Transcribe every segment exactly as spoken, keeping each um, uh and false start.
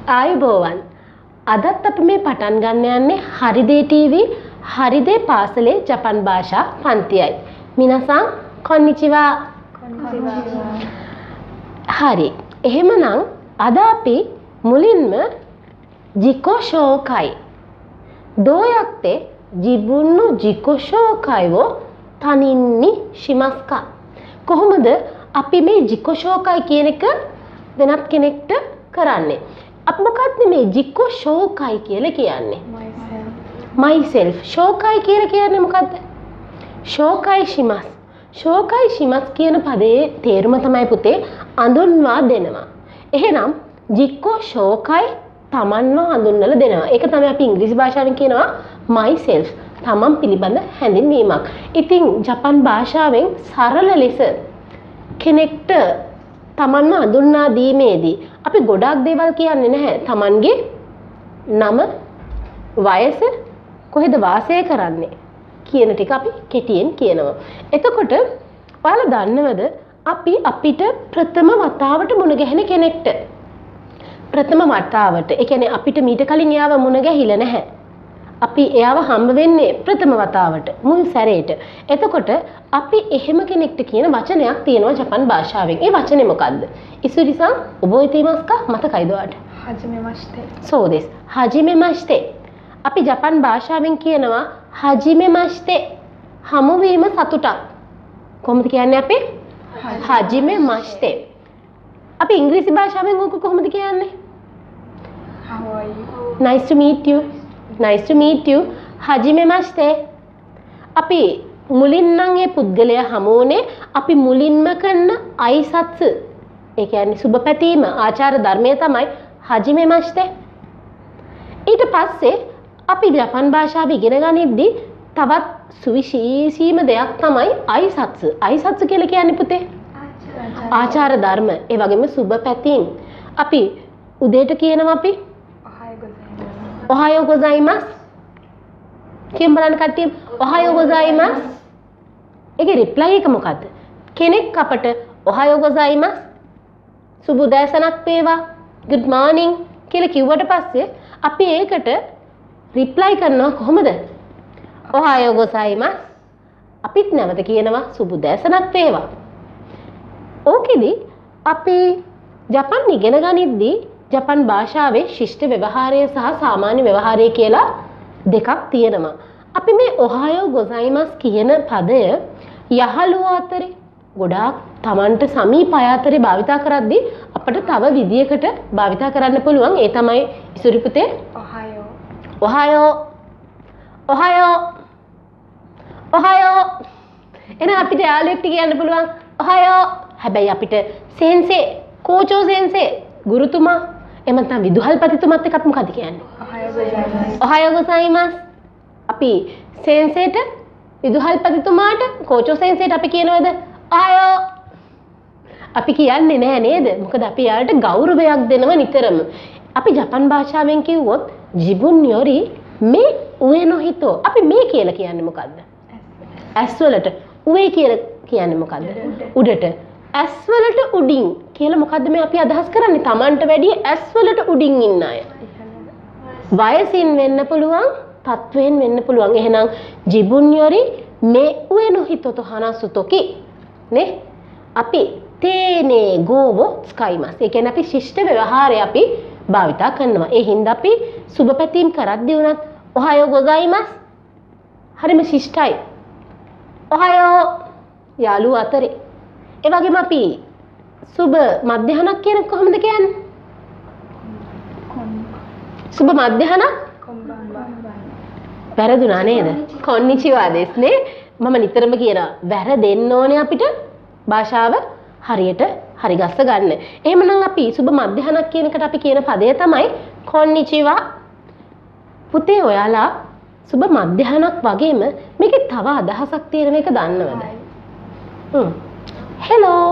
ආයුබෝවන්. අදත් අපි මේ පටන් ගන්න යන්නේ හරිදේ ටීවී හරිදේ පාසලේ ජපන් භාෂා පන්තියයි. මිනසන් කොන්නිචිවා. කොන්නිචිවා. හරි. එහෙමනම් අද අපි මුලින්ම ජිකෝ ෂෝකයි. දෝයක්තේ ජිබුන්නු ජිකෝ ෂෝකයිවෝ තනින්නි ශිමස්කා. කොහොමද අපි මේ ජිකෝ ෂෝකයි කියන එක වෙනත් කෙනෙක්ට කරන්නේ? අප මොකක්ද මේ ජිකෝ ෂෝකයි කියලා කියන්නේ? myself. ෂෝකයි කියලා කියන්නේ මොකද්ද? ෂෝකයි ශිමස්. ෂෝකයි ශිමස් කියන පදේ තේරුම තමයි පුතේ අඳුන්වා දෙනවා. එහෙනම් ජිකෝ ෂෝකයි තමන්ව හඳුන්වලා දෙනවා. ඒක තමයි අපි ඉංග්‍රීසි භාෂාවෙන් කියනවා myself. තමන් පිළිබඳ හැඳින්වීමක්. ඉතින් ජපන් භාෂාවෙන් සරල ලෙස කෙනෙක්ට තමන්ව හඳුන්වා දීමේදී අපි ගොඩාක් දේවල් කියන්නේ නැහැ. තමන්ගේ නම, වයස, කොහෙද වාසය කරන්නේ කියන ටික අපි කෙටියෙන් කියනවා. එතකොට ඔයාලා දන්නවද අපි අපිට ප්‍රථම වතාවට මුණ ගැහෙන කෙනෙක්ට ප්‍රථම වතාවට, ඒ කියන්නේ අපිට මීට කලින් එයාව මුණ ගැහිලා නැහැ. අපි එයාව හම්බ වෙන්නේ ප්‍රථම වතාවට මුල් සැරේට. එතකොට අපි එහෙම කෙනෙක්ට කියන වචනයක් තියෙනවා ජපන් භාෂාවෙන්. ඒ වචනේ මොකද්ද? ඉසුරිසන් ඔබෝයිතීමස්කා මතකයිද ඔයාලට? හජිමෙමස්තේ. සෝදෙස්. හජිමෙමස්තේ. අපි ජපන් භාෂාවෙන් කියනවා හජිමෙමස්තේ. හමුවීම සතුටක්. කොහොමද කියන්නේ අපි? හජිමෙමස්තේ. අපි ඉංග්‍රීසි භාෂාවෙන් ඕක කොහොමද කියන්නේ? How are you? Nice to meet you. Nice to meet you. හජිමෙමස්තේ. අපි මුලින් නම් ඒ පුද්ගලයා හමුුනේ අපි මුලින්ම කරන අයිසත්ස. ඒ කියන්නේ සුබ පැතීම ආචාර ධර්මය තමයි හජිමෙමස්තේ. ඊට පස්සේ අපි ජපන් භාෂාව ඉගෙන ගනිද්දී තවත් සුවිශේෂීම දෙයක් තමයි අයිසත්ස. අයිසත්ස කියලා කියන්නේ පුතේ ආචාර ධර්ම. ඒ වගේම සුබ පැතීම්. අපි උදේට කියනවා අපි ඔහායෝ ගොසයිමස්. කියමු බලන්න කට්ටිය ඔහායෝ ගොසයිමස්. ඒකේ රිප්ලයි එක මොකද්ද? කෙනෙක් අපට ඔහායෝ ගොසයිමස් සුබ උදෑසනක් වේවා good morning කියලා කිව්වට පස්සේ අපි ඒකට රිප්ලයි කරනවා කොහොමද? ඔහායෝ ගොසයිමස්. අපිත් නැවත කියනවා සුබ උදෑසනක් වේවා. ඕකෙදි අපි ජපන් ඉගෙන ගනිද්දී ජපන් භාෂාවේ ශිෂ්ට ව්‍යවහාරය සහ සාමාන්‍ය ව්‍යවහාරය කියලා දෙකක් තියෙනවා. අපි මේ ඔහායෝ ගොසයිමස් කියන පදය යහළුවෝ අතරේ ගොඩාක් Tamanට සමීප අය අතරේ භාවිතා කරද්දී අපිට තව විදියකට භාවිතා කරන්න පුළුවන්. ඒ තමයි ඉසුරි පුතේ ඔහායෝ. ඔහායෝ. ඔහායෝ. ඔහායෝ. එහෙනම් අපිට යාළුවෙක්ට කියන්න පුළුවන් ඔහායෝ. හැබැයි අපිට සෙන්සේ, කෝචෝ සෙන්සේ, ගුරුතුමා එහෙම නැත්නම් විදුහල්පතිතුමත් එක්ක අපි මොකද කියන්නේ? ඔහායෝ ගොසයිමස්. අපි සෙන්සේට, විදුහල්පතිතුමාට, කෝචෝ සෙන්සේට අපි කියනවද ඔහායෝ? අපි කියන්නේ නැහැ නේද? මොකද අපි යාළුවට ගෞරවයක් දෙනවා නිතරම. අපි ජපන් භාෂාවෙන් කිව්වොත් ජිබුන් යොරි මේ උේ නොහිතෝ. අපි මේ කියලා කියන්නේ මොකද්ද? ඇස් වලට උේ කියලා කියන්නේ මොකද්ද? උඩට. ඇස් වලට උඩින් කියලා මොකද්ද මේ අපි අදහස් කරන්නේ? Tamanට වැඩිය ඇස් වලට උඩින් ඉන්න අය. වයසින් වෙන්න පුළුවන්, තත්වයෙන් වෙන්න පුළුවන්. එහෙනම් ජිබුන් යොරි මේ උේ නොහිතෝ හනසුතෝකි නේ? අපි තේනේ ගෝවෝ ස්කයිමස්. ඒ කියන්නේ අපි ශිෂ්ට ව්‍යවහාරය අපි භාවිතා කරනවා. ඒ හින්දා අපි සුබ පැතීම් කරද්දී උනත් ඔහායෝ ගොසයිමස් හරිම ශිෂ්ටයි. ඔහායෝ යාළුවෝ අතරේ. ඒ වගේම අපි සුබ මධ්‍යහනක් කියන කොහොමද කියන්නේ? සුබ මධ්‍යහනක් වැරදුනා නේද? කොන්නිචිවා දෙස්නේ. මම නිතරම කියනවා වැරදෙන්න ඕනේ අපිට භාෂාව හරියට හරි ගස්ස ගන්න. එහෙමනම් අපි සුබ මධ්‍යහනක් කියන එකට අපි කියන පදය තමයි කොන්නිචිවා. පුතේ ඔයාලා සුබ මධ්‍යහනක් වගේම මේකේ තව අදහසක් තියෙන මේක දන්නවද? හ්ම්. හෙලෝ.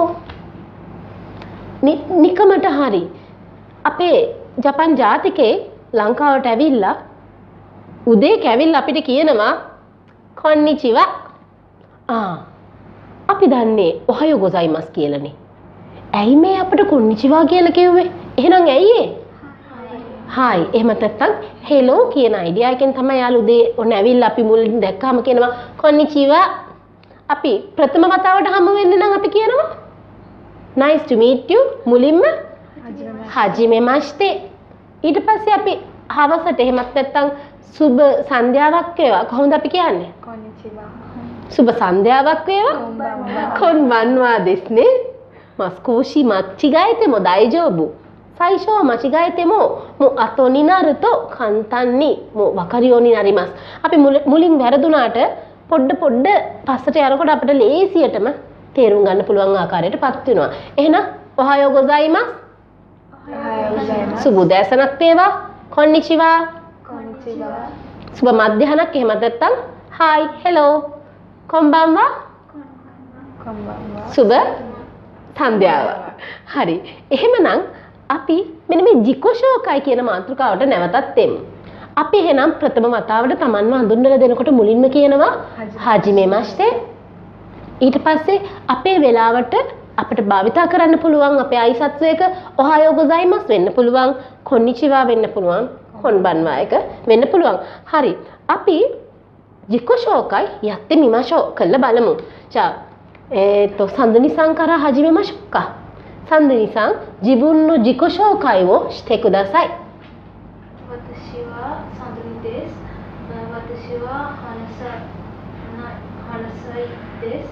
නිකමට හරි අපේ ජපන් ජාතිකේ ලංකාවට ඇවිල්ලා උදේ කැවිල්ලා අපිට කියනවා කොන්නිචිවා. ආ අපි දන්නේ ඔහායෝ ගොසයිමස් කියලානේ. ඇයි මේ අපිට කොන්නිචිවා කියලා කිව්වේ? එහෙනම් ඇයි ඒ? හායි එහෙම නැත්නම් හෙලෝ කියන අයිඩියා එකෙන් තමයි යාළු උදේ ඔන්න ඇවිල්ලා අපි මුලින් දැක්කම කියනවා කොන්නිචිවා. අපි ප්‍රථම වතාවට හමු වෙන්නේ නම් අපි කියනවා nice to meet you මුලින්ම හජිමෙ මස්තේ. ඊට පස්සේ අපි හවසට එහෙමත් නැත්නම් සුබ සන්ධ්‍යාවක් වේවා කොහොමද අපි කියන්නේ? කොන්නිචිවා. සුබ සන්ධ්‍යාවක් වේවා. කොන්බන්වා දෙස්නේ. මස්කෝෂි මච්චිගායිතෙ මො දයිජෝබු. සයිෂෝ මචිගායිතෙ මො මො අතොනි නරුතෝ කන්තන්නි මො වකරියෝනි නරිමස්. අපි මුලින් වැරදුනාට පොඩ පොඩ පස්සට යනකොට අපිට ලේසියටම තේරුම් ගන්න පුළුවන් ආකාරයටපත් වෙනවා. එහෙනම් ඔහායෝ ගොසයිමස්. ඔහායෝ ගොසයිමස්. සුබ උදෑසනක් වේවා. කොන්නිචිවා. කොන්නිචිවා. සුබ මධ්‍යහනක් එහෙම නැත්නම් හායි හෙලෝ කොම්බන්වා. කොම්බන්වා. සුබ සන්ධ්‍යාව. හරි. එහෙමනම් අපි මෙන්න මේ ජිකොෂෝකයි කියන මාතෘකාවට නැවතත් එමු. අපි එහෙනම් ප්‍රථම වතාවට Tamanව හඳුන්වලා දෙනකොට මුලින්ම කියනවා හාජිමේ මාස්ටර්. ඊට පස්සේ අපේ වෙලාවට අපිට භාවිතා කරන්න පුළුවන් අපේ අයිසත්වයක ඔහායෝ ගොසයිමස් වෙන්න පුළුවන්, කොන්නිචිවා වෙන්න පුළුවන්, කොන්බන්වා එක වෙන්න පුළුවන්. හරි. අපි ජිකොෂෝකයි යත්තේ මිමාෂෝ කළා බලමු. ජා えーと、サンドニさんから始めましょうか。サンドニさん、自分の自己紹介をしてください。 私はサンドニです。私ははなさいです。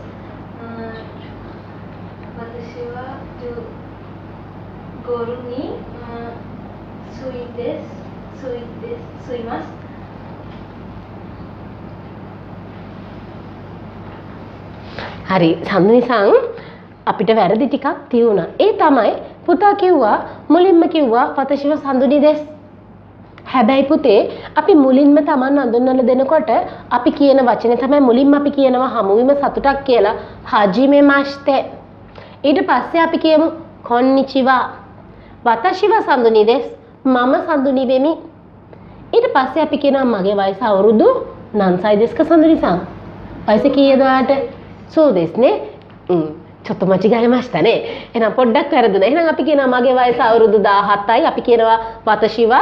私はゴールにすいです。すいです。すいます。 හරි සම්නිසං අපිට වැරදි ටිකක් තියුණා. ඒ තමයි පුතා කිව්වා මුලින්ම කිව්වා වතශිව සඳුනි දෙස්. හැබැයි පුතේ අපි මුලින්ම Taman අඳුන්වලා දෙනකොට අපි කියන වචනේ තමයි මුලින්ම අපි කියනවා හමුවීම සතුටක් කියලා හාජිමේ මාස්තේ. ඊට පස්සේ අපි කියමු කොන්නිචිවා. වතශිව සඳුනි දෙස්. මම සඳුනි වෙමි. ඊට පස්සේ අපි කියනවා මගේ වයස අවුරුදු නන්සයි දෙස්ක සඳුනිසං. වයස කීයද ඔයාට?そうですね。うん。ちょっと間違えましたね。එහෙනම් පොඩ්ඩක් වැරදුනා. එහෙනම් අපි කියනවා මගේ වයස අවුරුදු දාහතයි. අපි කියනවා වතශි වා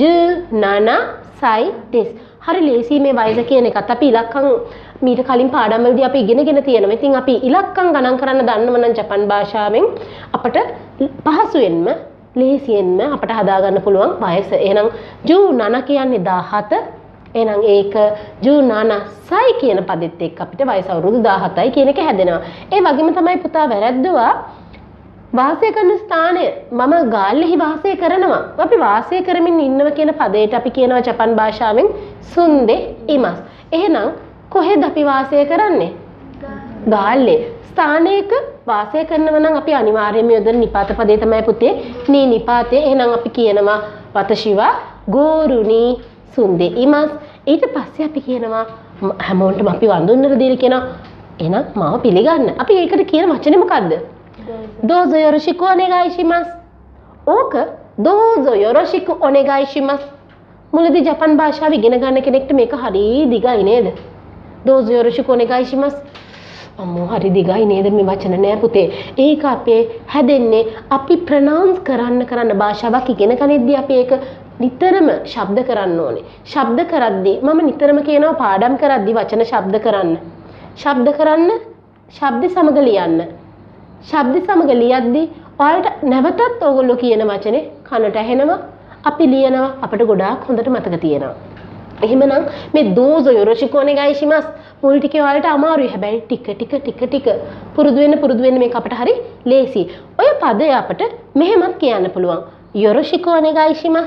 දහනවය සයි දෙස්. හරි ලේසි මේ වයස කියන එකත් අපි ඉලක්කම් මීට කලින් පාඩම් වලදී අපි ඉගෙනගෙන තියෙනවා. ඉතින් අපි ඉලක්කම් ගණන් කරන්න දන්නව නම් ජපන් භාෂාවෙන් අපට පහසුවෙන්ම ලේසියෙන්ම අපට හදාගන්න පුළුවන් වයස. එහෙනම් දහනවය කියන්නේ දාහත. එහෙනම් ඒක දහනවය සයි කියන පදෙත් එක්ක අපිට වයස අවුරුදු දාහතයි කියන එක හැදෙනවා. ඒ වගේම තමයි පුතා වැරද්දුවා වාසය කරන ස්ථානය මම ගාල්ලෙහි වාසය කරනවා. අපි වාසය කරමින් ඉන්නවා කියන පදයට අපි කියනවා ජපන් භාෂාවෙන් සුන්දේ ඉමස්. එහෙනම් කොහෙද අපි වාසය කරන්නේ? ගාල්ලේ. ස්ථානයක වාසය කරනවා නම් අපි අනිවාර්යයෙන්ම යොදන නිපාත පදේ තමයි පුතේ නී නිපාතේ. එහෙනම් අපි කියනවා වතශිවා ගෝරුනි සුන්දේ ඉමස්. ඊට පස්සේ අපි කියනවා හැමෝටම අපි වඳුන්නර දෙල කියනවා එහෙනම් මාව පිළිගන්න. අපි ඒකට කියන වචනේ මොකද්ද? දෝසෝ යොරොෂිකු ඔනෙගායිෂිමස්. ඕක දෝසෝ යොරොෂිකු ඔනෙගායිෂිමස්. මුලදී ජපන් භාෂාව ඉගෙන ගන්න කෙනෙක්ට මේක හරි දිගයි නේද? දෝසෝ යොරොෂිකු ඔනෙගායිෂිමස්. අම්මෝ හරි දිගයි නේද මේ වචන නෑ පුතේ. ඒක අපේ හැදෙන්නේ අපි ප්‍රොනවුන්ස් කරන්න කරන්න භාෂාවක් ඉගෙන ගනිද්දී අපි ඒක නිතරම ශබ්ද කරන්න ඕනේ. ශබ්ද කරද්දී මම නිතරම කියනවා පාඩම් කරද්දී වචන ශබ්ද කරන්න. ශබ්ද කරන්න, ශබ්ද සමග ලියන්න. ශබ්ද සමග ලියද්දී ඔයාලට නැවතත් ඕගොල්ලෝ කියන වචනේ කනට ඇහෙනවා, අපි ලියනවා, අපිට ගොඩාක් හොඳට මතක තියෙනවා. එහෙමනම් මේ දෝසෝ යොරොෂිකු ඔනෙගායිෂිමස් මුල් ටිකේ ඔයාලට අමාරුයි. හැබැයි ටික ටික ටික ටික පුරුදු වෙන්න පුරුදු වෙන්න මේක අපිට හරි ලේසි. ඔය පදය අපිට මෙහෙමත් කියන්න පුළුවන්. යොරොෂිකු ඔනෙගායිෂිමස්.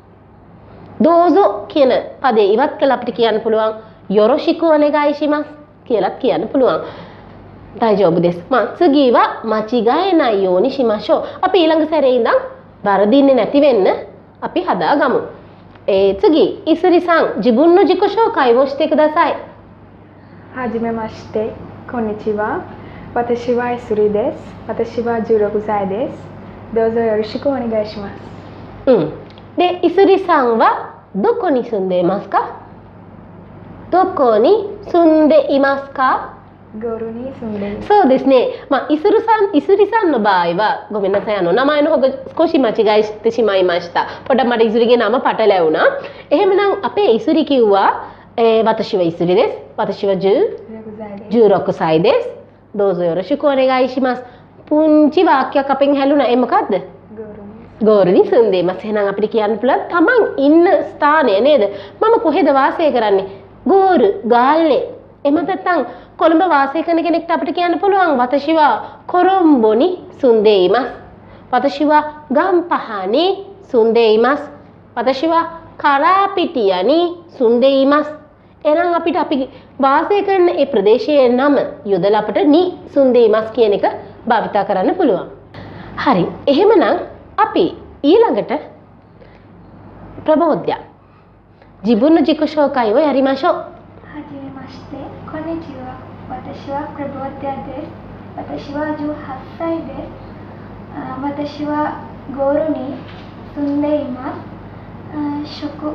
දෝසෝ කියන පදේ ඉවත් කළා අපිට කියන්න පුළුවන් යොරොෂිකු ඔනෙගායිෂිමස් කියලාත් කියන්න පුළුවන්. දායිජෝබු දෙස්. මත්සුගී වා මචිගායනයි යෝනි ශිමෂෝ. අපි ඊළඟ සැරේ ඉඳන් වරදින්නේ නැති වෙන්න අපි හදාගමු. ඒ次ඉසුරි-san ජිබුන්の自己紹介をしてください。 はじめまして、こんにちは。私はイスリです。私はじゅうろくさいです。どうぞよろしくお願いします。 うん。で、イスリさんはどこに住んでいますか？どこに住んでいますか？ Goruni Sunday. そうですね。まあ、イスルさん、イスリさんの場合は、ごめんなさい、あの、名前の方が少し間違いしてしまいました。පොඩ මට ඉසුරිගේ නම පටලැවුණා. එහෙමනම් අපේ ඉසුරි කිව්වා,えー、私はイスリです。私はじゅう、じゅうろくさいです。どうぞよろしくお願いします。පුංචි වාක්‍යයක් අපෙන් හැලුණා. ඒ මොකද්ද? ගෝරුනි සුන්දේ මස්. එහෙනම් අපිට කියන්න පුළුවන් තමන් ඉන්න ස්ථානය නේද? මම කොහෙද වාසය කරන්නේ? ගෝරු, ගාල්ලේ. එහෙම නැත්නම් කොළඹ වාසය කරන කෙනෙක්ට අපිට කියන්න පුළුවන් වතශි වා කොරොම්බොනි සුන්දේ ඉමස්. වතශි වා ගම්පහනි සුන්දේ ඉමස්. වතශි වා කරාපිටියනි සුන්දේ ඉමස්. එහෙනම් අපිට අපි වාසය කරන ඒ ප්‍රදේශයේ නම යොදලා අපිට නි සුන්දේ ඉමස් කියන එක භාවිතා කරන්න පුළුවන්. හරි. එහෙමනම් අපි ඊළඟට ප්‍රබෝධ්‍ය ජීබුන ජිකෂෝකයිව යරිමාෂෝ. はじめまして、こんにちは。私はプラボディアです。私はじゅうはっさいです。あ私はゴールに住んでいます。あ食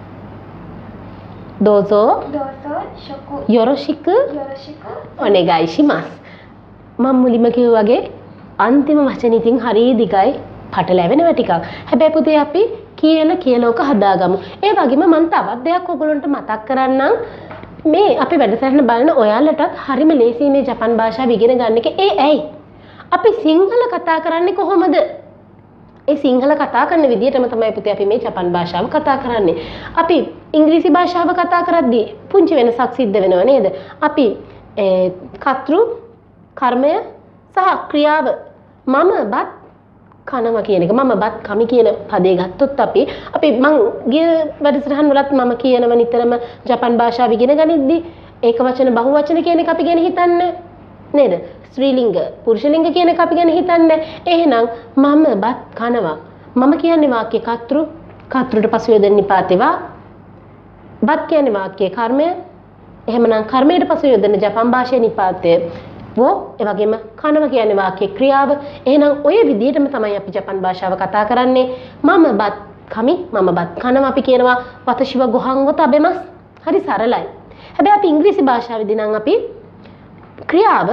どうぞどうぞ食よろしくよろしくお願いします. මම මුලින්ම කිව්වා වගේ අන්තිම වචනේ ඉතින් හරිය දිගයි පටලැවෙනවා ටිකක්. හැබැයි පුතේ අපි කියලා කියලෝක හදාගමු. ඒ වගේම මම තවත් දෙයක් ඔයගොල්ලන්ට මතක් කරන්නම්. මේ අපි වැඩසටහන බලන ඔයාලටත් හරිම ලේසියි මේ ජපන් භාෂාව ඉගෙන ගන්න එක. ඒ ඇයි? අපි සිංහල කතා කරන්නේ කොහොමද? ඒ සිංහල කතා කරන විදිහටම තමයි පුතේ අපි මේ ජපන් භාෂාව කතා කරන්නේ. අපි ඉංග්‍රීසි භාෂාව කතා කරද්දී පුංචි වෙනසක් සිද්ධ වෙනව නේද? අපි කර්තෘ කර්මය සහ ක්‍රියාව මම බත් කනවා කියන එක මම බත් කමි කියන පදේ ගත්තොත් අපි අපි මං ගිය වැඩසටහන් වලත් මම කියනව නිතරම ජපන් භාෂාව ඉගෙන ගනිද්දී ඒක වචන බහු වචන කියන එක අපි ගැන හිතන්නේ නේද? ස්ත්‍රීලිංග පුරුෂලිංග කියන එක අපි ගැන හිතන්නේ. එහෙනම් මම බත් කනවා. මම කියන්නේ වාක්‍ය කර්තෘ කර්තෘට පසු යොදන නිපාතේවා. බත් කියන්නේ වාක්‍ය කර්මය. එහෙමනම් කර්මයට පසු යොදන ජපන් භාෂාවේ නිපාතය වෝ ඒ වගේම කනවා කියන්නේ වාක්‍ය ක්‍රියාව. එහෙනම් ඔය විදිහටම තමයි අපි ජපන් භාෂාව කතා කරන්නේ. මම බත් කමි මම බත් කනවා අපි කියනවා වතශිව ගොහන් වත අබෙමස්. හරි සරලයි. හැබැයි අපි ඉංග්‍රීසි භාෂාවේදී නම් අපි ක්‍රියාව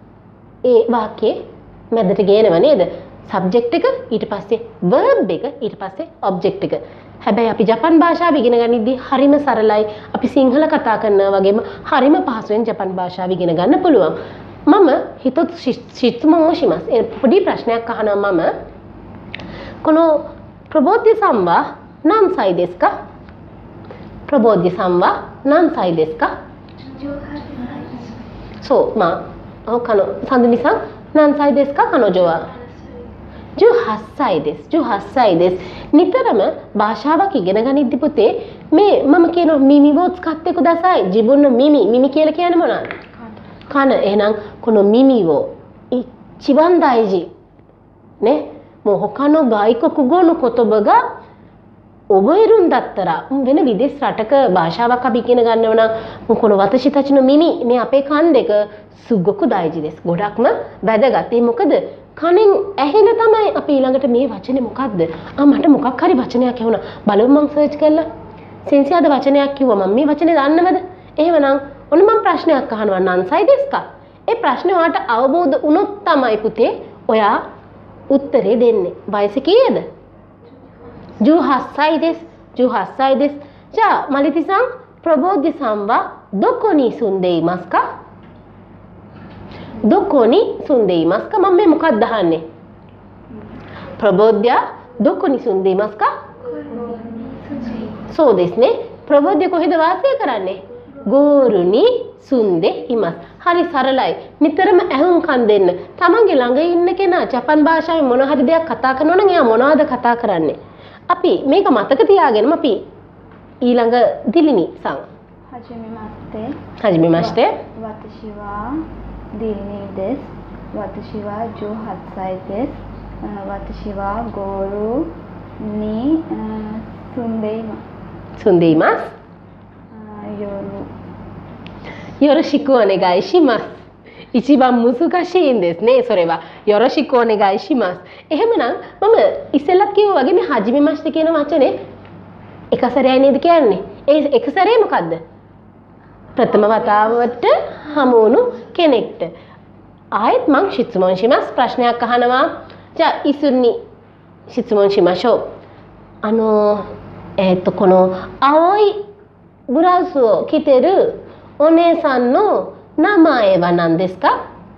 ඒ වාක්‍යයේ මැදට ගේනව නේද? සබ්ජෙක්ට් එක ඊට පස්සේ verb එක ඊට පස්සේ object එක. හැබැයි අපි ජපන් භාෂාව ඉගෙන ගනිද්දී හරිම සරලයි. අපි සිංහල කතා කරනවා වගේම හරිම පහසුවෙන් ජපන් භාෂාව ඉගෙන ගන්න පුළුවන්. මම හිතොත් ශිස්තුමං වශිමස්. ඒ පොඩි ප්‍රශ්නයක් අහනවා මම. このプロボッディさんは何歳ですか? プロボッディさんは何歳ですか? じゅうはっさいです。 そう、まあ他のサンドゥミさん何歳ですか? 彼女はじゅうはっさいです。じゅうはっさいです。නිතරම භාෂාවක් ඉගෙන ගනිද්දී පුතේ මේ මම කියන මිමිව使ってください. 自分の耳耳කියලා කියන්නේ මොනවද? කන. එහෙනම් この耳を一番大事ね。もう他の外国語の言葉が覚えるんだったらවෙන විදේශ රටක භාෂාවක් අපි ඉගෙන ගන්නව නම්もうこの私たちの耳මේ අපේ කන් දෙක すごく大事です. ගොඩක්ම වැදගත්. ඒ මොකද කනෙන් ඇහෙන තමයි අපි ඊළඟට මේ වචනේ මොකද්ද? ආ මට මොකක් හරි වචනයක් ඇහුණා. බලමු මම සර්ච් කරලා. සෙන්සියාද වචනයක් කිව්වා මම මේ වචනේ දන්නවද? එහෙමනම් ඔන්න මම ප්‍රශ්නයක් අහනවා නන්සයි දෙස්කා. ඒ ප්‍රශ්නේ ඔයාලට අවබෝධ වුණොත් තමයි පුතේ ඔයා උත්තරේ දෙන්නේ. වයස කීයද? じゅうはっさいです。じゅうはっさいです。じゃあマリティさん、プロボッディさんはどこに住んでいますか? どこに住んでいますか? මම මේ මොකක්ද අහන්නේ? プロボッディどこに住んでいますか? そうですね。プロボッディකොහෙද වාසය කරන්නේ? ゴールに住んでいます。හරි සරලයි. නිතරම ඇහුම්කන් දෙන්න. තමන්ගේ ළඟ ඉන්න කෙනා ජපන් භාෂාවේ මොන හරි දෙයක් කතා කරනවා නම් එයා මොනවද කතා කරන්නේ? අපි මේක මතක තියාගෙනම අපි ඊළඟ දිලිනි සම්. はじめまして。 はじめまして。 私はディリニーです。私はじゅうはっさいです。あ私はゴールにあ住んでいます。 住んでいます。 あ夜よろしくお願いします。一番難しいんですね。それはよろしくお願いします。එහෙමනම් මම ඉස්සෙල්ලත් කිව්වා වගේ මේ හජිමෙ මාස්ට් කියන වචනේ එක සැරේයි නේද කියන්නේ? ඒ එක සැරේ මොකද්ද? ප්‍රථම වතාවට හමු වුණු කෙනෙක්ට. ආයෙත් මං ශිත්සුමොන් ශිමස් ප්‍රශ්නයක් අහනවා.じゃあイスに質問しましょう。あのえっとこの青いブラウスを着てるお姉さんの名前は何ですか？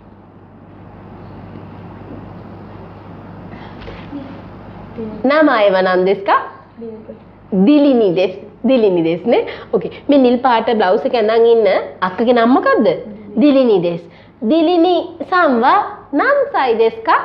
名前は何ですか？දිලිනිです。දිලිනිですね. Okay. මේ නිල් පාට බ්ලවුස් එක ඇඳන් ඉන්න අක්කගේ නම මොකද්ද? දිලිනිです. දිලිනිさんは何歳ですか？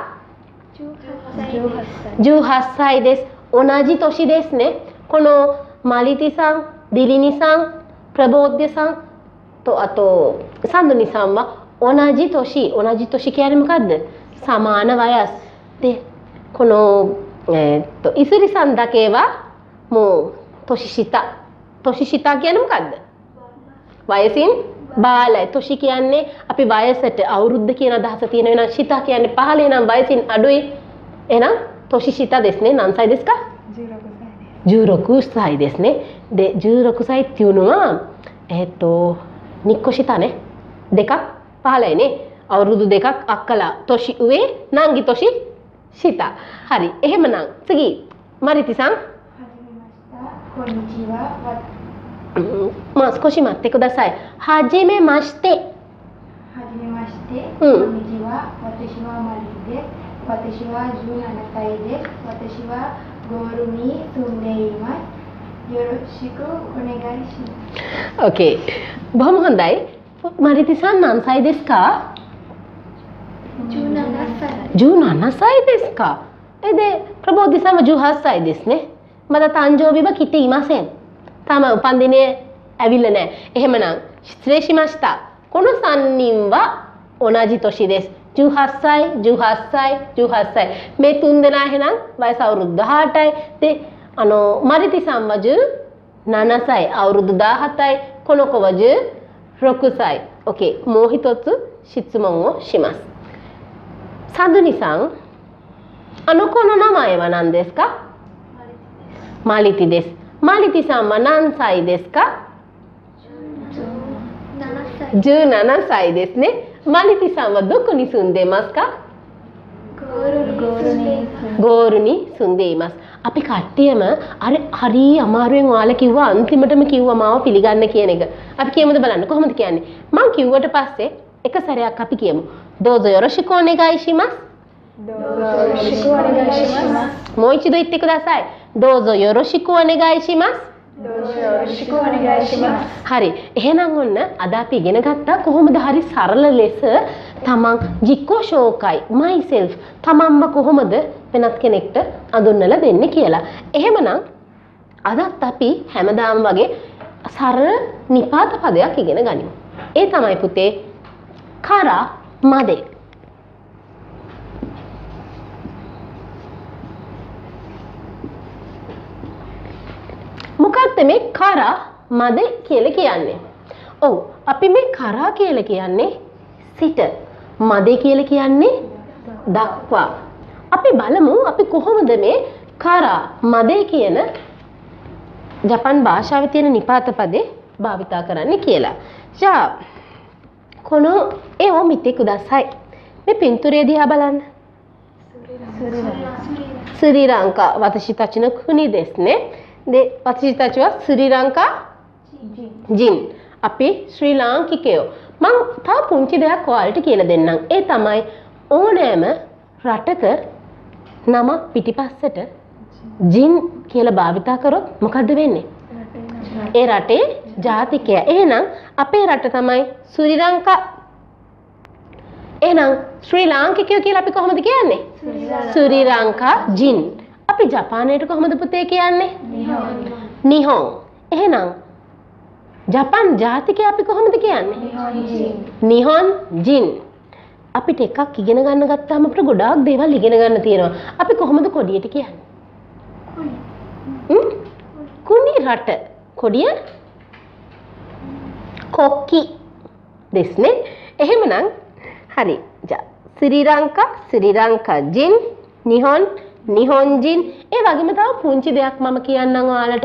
じゅうはっさいです。同じ年ですね。このマリティさん、ディリニさん、プラボーデさんとあとサンドニさんは同じ年、同じ年කියන්නේ මොකද්ද? සමාන වයස්. で、このえー、っとイスリさんだけはもう年下。年下කියන්නේ මොකද්ද? වයසින් බාලයි. තොෂි කියන්නේ අපි වයසට අවුරුද්ද කියන අදහස තියෙන වෙන ශිතා කියන්නේ පහළ නම් වයසින් අඩුයි. එහෙනම් තොෂි ශිතා ですね。何歳ですか？じゅうろくさいですね。で、じゅうろくさいっていうのはえっとにこ下ね。දෙකක් පහළයි නේ. අවුරුදු දෙකක් අක්කලා. තොෂි上何기 තොෂි ශිතා. හරි. එහෙමනම්次マリティさん。 こんにちは。 まあ少し待ってください。はじめまして。 はじめまして。こんにちは。私はマリです。私はじゅうななさいです。私はゴールに住んでいます。よろしくお願いします。 Okay. බොහොම හොඳයි. 마리티さん何歳ですか？ じゅうななさい。 じゅうななさいですか。えで、プラボーディさんはじゅうはっさいですね。まだ誕生日は来ていません。තාම උපන්දිනේ ඇවිල්ලා නැහැ. එහෙමනම්失礼しました。このさんにんは同じ年です。じゅうはっさい、じゅうはっさい、じゅうはっさい。මේ තුන් දෙනා එහෙනම් වයස අවුරුදු දහඅටයි. で、あのマリティさんはじゅうななさい、අවුරුදු දහඅටයි. この子はじゅうろくさい。OK。もう一つ質問をします。サドニさん、あの子の名前は何ですか？マリティです。マリティさんは何歳ですか？じゅうななさいですね。マリティさんはどこに住んでいますか？ ゴールにゴールに住んでいます。අපි කට්ටියම අර හරි අමාරුවෙන් ඔයාලා කිව්වා අන්තිමටම කිව්වා මාව පිළිගන්න කියන එක. අපි කියමුද බලන්න කොහොමද කියන්නේ? මං කිව්වට පස්සේ එක සැරයක් අපි කියමු. どうぞよろしくお願いします。 どうぞよろしくお願いします。 もう一度言ってください。どうぞよろしくお願いします。 どうぞよろしくお願いします。 හරි. එහෙනම් ඔන්න අද අපි ඉගෙන ගත්තා කොහොමද හරි සරල ලෙස තමන් ජික්කෝ ශෝකයි myself තමන්ම කොහොමද වෙනත් කෙනෙක්ට අඳුන්වලා දෙන්නේ කියලා. එහෙමනම් අදත් අපි හැමදාම වගේ සරල නිපාත පදයක් ඉගෙන ගනිමු. ඒ තමයි පුතේ කරා මදේ. මොකක්ද මේ කරා මදේ කියලා කියන්නේ? ඔව් අපි මේ කරා කියලා කියන්නේ සිට මදේ කියලා කියන්නේ දක්වා. අපි බලමු අපි කොහොමද මේ කරා මදේ කියන ජපන් භාෂාවේ තියෙන නිපාත පදේ භාවිත කරන්නේ කියලා.じゃあこの絵を見てください。මේ පින්තූරය දිහා බලන්න. スリランカ私たちの国ですね。で、私たちはスリランカ人。අපි ශ්‍රී ලාංකිකයෝ. මං තව පුංචි දෙයක් ඔයාලට කියලා දෙන්නම්. ඒ තමයි ඕනෑම රටක නම පිටිපස්සට ජින් කියලා භාවිතා කරොත් මොකද්ද වෙන්නේ? ඒ රටේ ජාතිකයා. එහෙනම් අපේ රට තමයි ශ්‍රී ලංකා. එහෙනම් ශ්‍රී ලාංකිකයෝ කියලා අපි කොහොමද කියන්නේ? ශ්‍රී ලංකා ජින්. අපි ජපානයට කොහොමද පුතේ කියන්නේ? නිහොන්. එහෙනම් ජපන් ජාතිකය අපි කොහොමද කියන්නේ? නිහොන් ජින්. අපිට එකක් ඉගෙන ගන්න ගත්තාම අපිට ගොඩාක් දේවල් ඉගෙන ගන්න තියෙනවා. අපි කොහොමද කොඩියට කියන්නේ? කුනි රට. කොඩිය කොක්කිですね. එහෙමනම් හරි.じゃあශ්‍රී ලංකා ශ්‍රී ලංකා ජින් නිහොන් නිහොන් ජින්. ඒ වගේම තව පුංචි දෙයක් මම කියන්නම් ඔයාලට.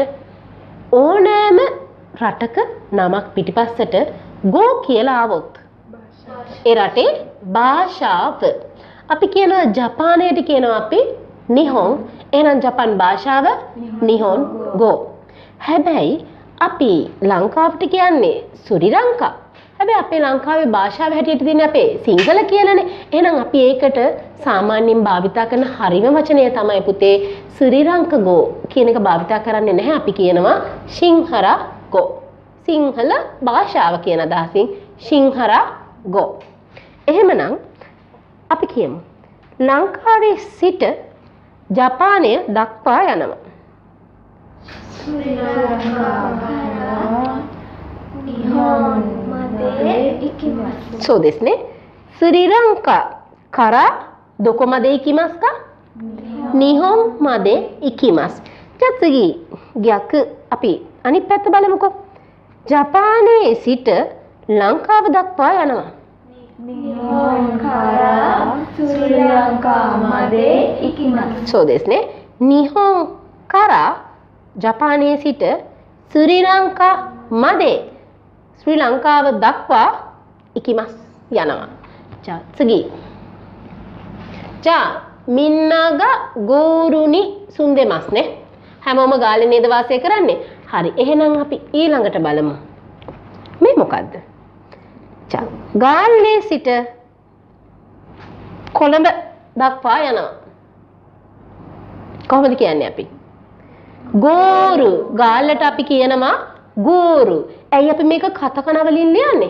ඕනෑම රටක නමක් පිටිපස්සට ගෝ කියලා ආවොත් ඒ රටේ භාෂාව. අපි කියනවා ජපානයට කියනවා අපි නිහොන්. එහෙනම් ජපන් භාෂාව නිහොන්ගෝ. හැබැයි අපි ලංකාවට කියන්නේ ශ්‍රී ලංකා. හැබැයි අපේ ලංකාවේ භාෂාව හැටියට තියෙන්නේ අපේ සිංහල කියලානේ. එහෙනම් අපි ඒකට සාමාන්‍යයෙන් භාවිතා කරන හරිම වචනය තමයි පුතේ ශ්‍රී ලංකගෝ කියන එක භාවිතා කරන්නේ නැහැ. අපි කියනවා සිංහරගෝ. සිංහල භාෂාව කියන අදහසින් සිංහරගෝ. එහෙමනම් අපි කියමු ලංකාවේ සිට ජපානය දක්වා යනවා. ශ්‍රී ලංකා නිහොන් මදේ ඉකිමස්. そうですね。スリランカからどこまで行きますか？日本まで行きます。じゃあ次逆අපි අනිත් පැත්ත බලමුකෝ. ජපානයේ සිට ලංකාව දක්වා යනවා. නිහොන්からශ්‍රී ලංකා මදේ ඉකිමස්. そうですね。日本からජපානයේ සිට ශ්‍රී ලංකා මදේ ශ්‍රී ලංකාව දක්වා ඉකිමස් යනවා.じゃあ次。じゃあみんながゴールに住んでますね。හැමෝම ගාල්ලේ නේද වාසය කරන්නේ? හරි. එහෙනම් අපි ඊළඟට බලමු. මේ මොකද්ද?じゃあගාල්ලේ සිට කොළඹ දක්වා යනවා. කොහොමද කියන්නේ අපි? ගෝරු. ගාල්ලට අපි කියනවා ගෝරු. ඇයි අපි මේක කතකන වලින් ලියන්නේ?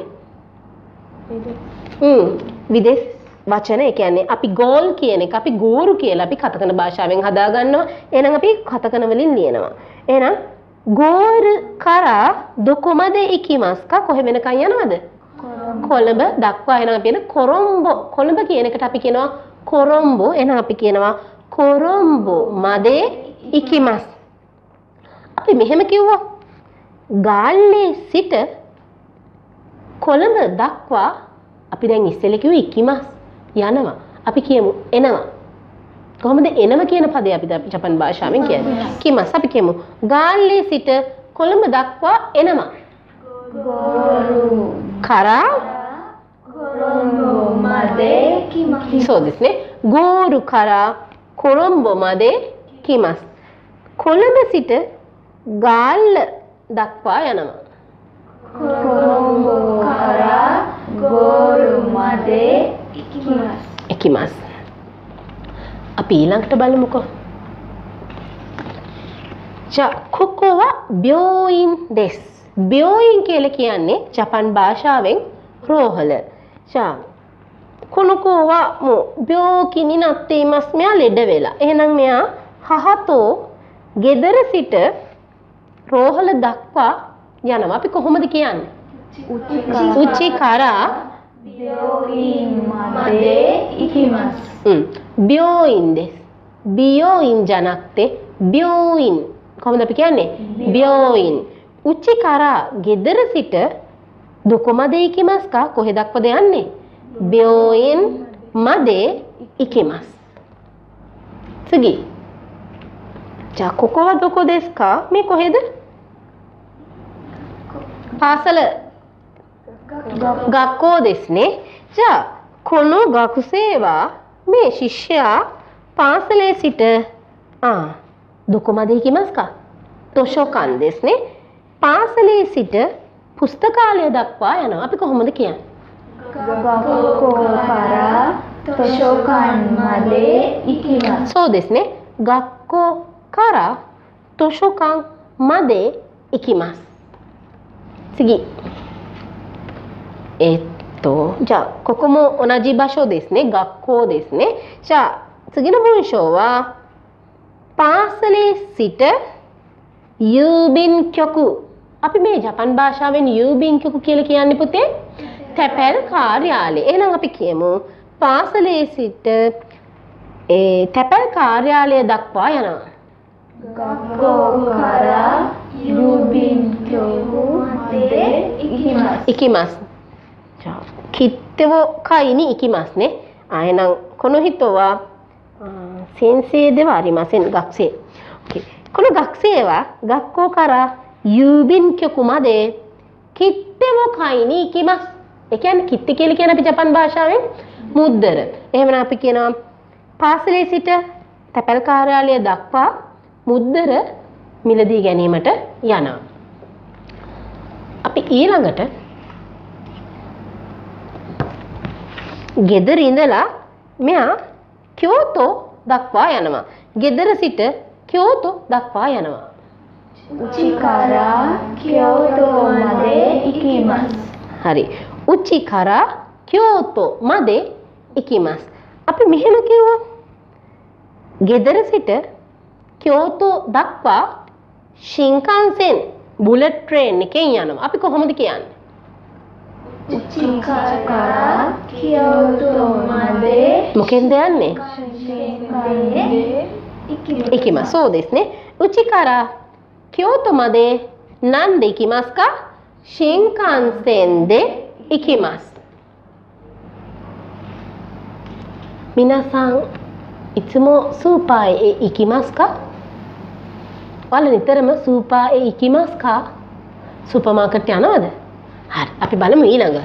හ්ම් විදේශ වචන. ඒ කියන්නේ අපි ගෝල් කියන එක අපි ගෝරු කියලා අපි කතකන භාෂාවෙන් හදා ගන්නවා. එහෙනම් අපි කතකන වලින් ලියනවා. එහෙනම් ගෝරු කරා දොකොමද ඉකිමස්කා කොහෙ වෙනකන් යනවද? කොළඹ දක්වා. එහෙනම් අපි කියන කොරොම්බෝ. කොළඹ කියන එකට අපි කියනවා කොරොම්බෝ. එහෙනම් අපි කියනවා කොරොම්බෝ මදේ ඉකිමස්. අපි මෙහෙම කිව්වා ගාල්ලේ සිට කොළඹ දක්වා අපි දැන් ඉස්සෙල්ලා කිව්වේ ඉකිමස් යනවා. අපි කියමු එනවා. කොහොමද එනවා කියන පදේ අපි ජපන් භාෂාවෙන් කියන්නේ? කිමස්. අපි කියමු ගාල්ලේ සිට කොළඹ දක්වා එනවා. ගෝරු කරා කොළඹ මදේ ඉකිමස්. そうですね。ගෝරු කරා කොළඹ මදේ කිමස්. කොළඹ සිට ගාල්ල දක්වා යනවා. කොළඹ කරා ගෝරු මදේ ඉකිමස්. ඉකිමස්. අපි ඊළඟට බලමුකෝ. じゃあここは病院です。病院කියලා කියන්නේ ජපන් භාෂාවෙන් රෝහල. じゃあこの子はもう病気になっています。මෙයා ලෙඩ වෙලා. එහෙනම් මෙයා හහතෝ ගෙදර සිට රෝහල දක්වා යනවා. අපි කොහොමද කියන්නේ? උචි කරා 病院まで行きます。 うん。病院です。病院じゃなくて病院。කොහොමද අපි කියන්නේ?病院。උචි කරා ගෙදර සිටどこまで行きますか? කොහෙ දක්වාද යන්නේ? 病院まで行きます。次。じゃあここはどこですか? මේ කොහෙද? පාසල 学校ですね。じゃあこの学生はමේ ශිෂ්‍යයා පාසලේ සිට ආどこまで行きますか? 図書館ですね。පාසලේ සිට පුස්තකාලය දක්වා යනවා. අපි කොහොමද කියන්නේ? 学校から図書館まで行きます。 そうですね。学校から図書館まで行きます。次。えっと、じゃあ、ここも同じ場所ですね。学校ですね。じゃあ、次の文章は、පාසලේ සිට郵便局。අපි මේ ජපන් භාෂාවෙන්郵便局කියලා කියන්නේ පුතේ තැපැල් කාර්යාලය. එහෙනම් අපි කියමු පාසලේ සිට ඒ තැපැල් කාර්යාලය දක්වා යනවා. 学校から郵便局まで行きます。 行きます。じゃあ、切手を買いに行きますね。あ、එහෙනම්この人は先生ではありません。学生。OK。この学生は学校から郵便局まで切手を買いに行きます。 ඒ කියන්නේ කිත්ති කියලා කියන අපි ජපන් භාෂාවෙන් මුද්දර. එහෙමනම් අපි කියනවා පාසලේ සිට තැපැල් කාර්යාලය දක්වා මුද්දර මිලදී ගැනීමට යනවා. අපි ඊළඟට ගෙදර ඉඳලා මෙයා කියෝතෝ දක්වා යනවා. ගෙදර සිට කියෝතෝ දක්වා යනවා. 家から京都まで行きます。 හරි. උචි කරා කියෝතෝ මදේ ඉකිමස්. අපි මෙහෙම කිව්වා. ගෙදර සිට කියෝතෝ දක්වා ශින්කාන්සෙන් බුලට් ට්‍රේන් එකෙන් යනවා. අපි කොහොමද කියන්නේ? 家から京都まで මොකෙන්ද යන්නේ? 行きます。 行きます。そうですね。うちから京都まで何で行きますか？新幹線で行きます。皆さんいつもスーパーへ行きますか？ඔයාලා නිතරම සූපර් ඒ行きますか? සුපර් මාකට් යනවද? හරි. අපි බලමු ඊළඟ.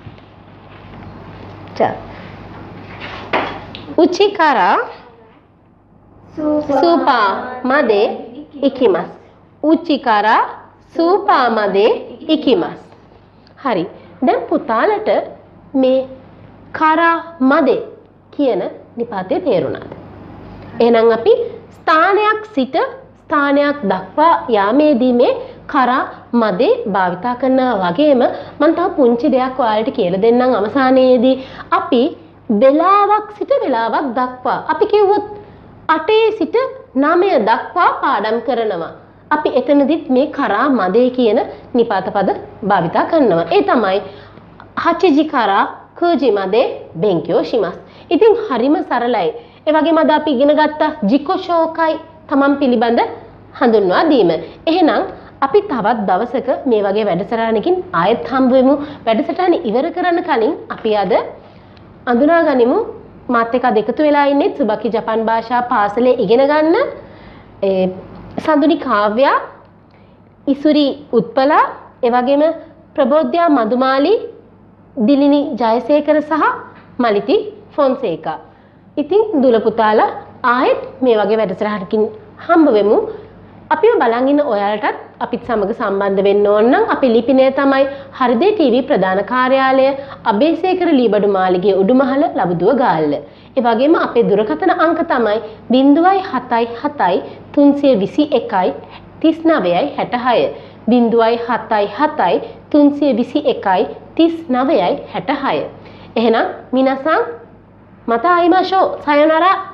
じゃあうちからスーパーまで行きます。うちからスーパーまで行きます。හරි. දැන් පුතාලට මේ කරා මදේ කියන නිපාතය තේරුණාද? එහෙනම් අපි ස්ථානයක් සිට ස්ථානයක් දක්වා යාමේදී මේ කරා මදේ භාවිතා කරනවා වගේම මම තව පුංචි දෙයක් ඔයාලට කියලා දෙන්නම් අවසානයේදී අපි වෙලාවක් සිට වෙලාවක් දක්වා අපි කිව්වොත් අටේ සිට නවය දක්වා පාඩම් කරනවා. අපි එතනදිත් මේ කරා මදේ කියන නිපාත පද භාවිතා කරනවා. ඒ තමයි හචිජි කරා කුජි මදේ බෙන්කියෝ shimasu. ඉතින් හරිම සරලයි. ඒ වගේම අද අපි ඉගෙන ගත්ත ජිකොෂෝකයි තමන් පිළිබඳ හඳුන්වා දීම. එහෙනම් අපි තවත් දවසක මේ වගේ වැඩසටහනකින් ආයෙත් හම්බ වෙමු. වැඩසටහන ඉවර කරන්න කලින් අපි අද අඳුනා ගනිමු මාත් එක්ක දෙකතු වෙලා ඉන්නේ සුබකි ජපන් භාෂා පාසලේ ඉගෙන ගන්න ඒ සඳුනි කාව්‍යා, ඉසුරි උත්පලා, ඒ වගේම ප්‍රබෝධ්‍යා මදුමාලි, දිලිනි ජයසේකර සහ මලිති ෆොන්සේකා. ඉතින් දුල පුතාලා ආයෙත් මේ වගේ වැඩසටහනකින් හම්බ වෙමු. අපිව බලන් ඉන්න ඔයාලටත් අපිත් සමග සම්බන්ධ වෙන්න ඕන නම් අපේ ලිපිනය තමයි හරිදේ ටීවී ප්‍රධාන කාර්යාලය, අබේසේකර ලීබඩු මාලිගයේ උඩුමහල ලබුදුව ගාල්ල. ඒ වගේම අපේ දුරකථන අංක තමයි ज़ीरो सात सात तीन दो एक तीस नवයයි හැටහය. ज़ीरो सात सात तीन दो एक तीस नवයයි හැටහය. එහෙනම් මිනාසන් මතා අයිමාෂෝ සයොනාරා.